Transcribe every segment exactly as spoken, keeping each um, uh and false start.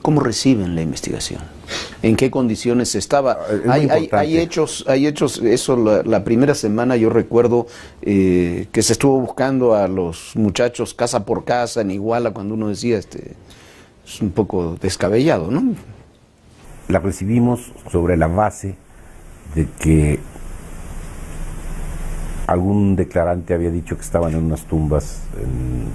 ¿cómo reciben la investigación? ¿En qué condiciones estaba? Hay, hay, hay hechos, hay hechos, eso la, la primera semana yo recuerdo eh, que se estuvo buscando a los muchachos casa por casa en Iguala, cuando uno decía, este, es un poco descabellado, ¿no? La recibimos sobre la base de que algún declarante había dicho que estaban en unas tumbas en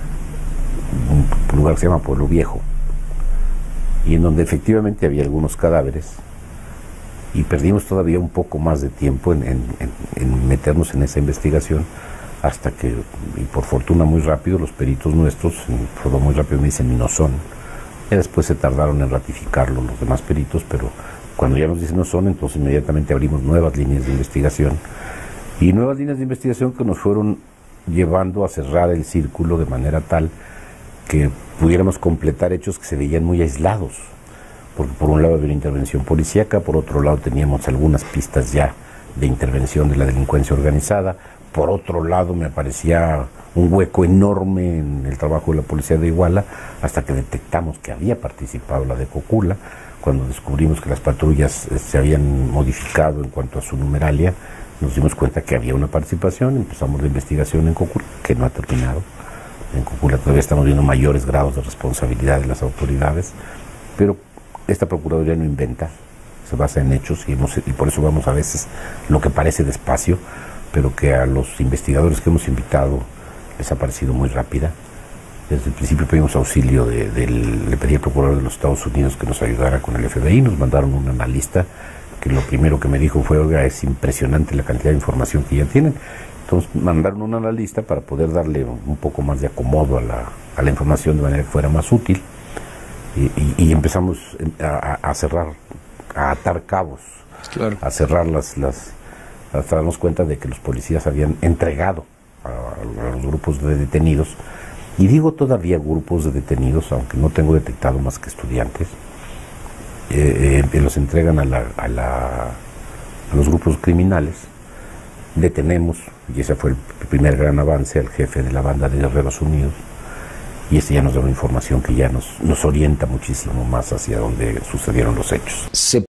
un lugar que se llama Pueblo Viejo, y en donde efectivamente había algunos cadáveres, y perdimos todavía un poco más de tiempo en, en, en, en meternos en esa investigación, hasta que, y por fortuna muy rápido, los peritos nuestros, todo muy rápido me dicen no son, y después se tardaron en ratificarlo los demás peritos, pero cuando ya nos dicen no son, entonces inmediatamente abrimos nuevas líneas de investigación, y nuevas líneas de investigación que nos fueron llevando a cerrar el círculo de manera tal que pudiéramos completar hechos que se veían muy aislados, porque por un lado había una intervención policíaca, por otro lado teníamos algunas pistas ya de intervención de la delincuencia organizada, por otro lado me aparecía un hueco enorme en el trabajo de la policía de Iguala, hasta que detectamos que había participado la de Cocula. Cuando descubrimos que las patrullas se habían modificado en cuanto a su numeralia, nos dimos cuenta que había una participación, empezamos la investigación en Cocula, que no ha terminado. En Cocula todavía estamos viendo mayores grados de responsabilidad de las autoridades, pero esta Procuraduría no inventa, se basa en hechos, y, hemos, y por eso vamos a veces lo que parece despacio, pero que a los investigadores que hemos invitado les ha parecido muy rápida. Desde el principio pedimos auxilio, de, de, le pedí al Procurador de los Estados Unidos que nos ayudara con el F B I, nos mandaron un analista que lo primero que me dijo fue, oiga, es impresionante la cantidad de información que ya tienen. Entonces mandaron un analista para poder darle un poco más de acomodo a la, a la información de manera que fuera más útil, y, y, y empezamos a, a cerrar, a atar cabos, claro. a cerrar las, las, hasta darnos cuenta de que los policías habían entregado a, a los grupos de detenidos, y digo todavía grupos de detenidos, aunque no tengo detectado más que estudiantes, eh, eh, los entregan a, la, a, la, a los grupos criminales. Detenemos, y ese fue el primer gran avance, al jefe de la banda de Guerreros Unidos, y este ya nos da una información que ya nos, nos orienta muchísimo más hacia donde sucedieron los hechos. Se